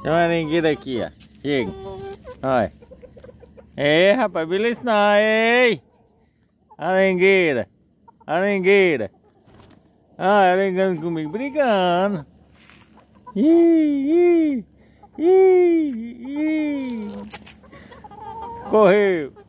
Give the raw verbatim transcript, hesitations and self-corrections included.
Tem uma arengueira aqui, ó. Chega. Olha. É, rapaz, beleza não, ei. Arengueira. Arengueira. Ah, arengando comigo, brigando. Ih, ih, ih, ih. Correu.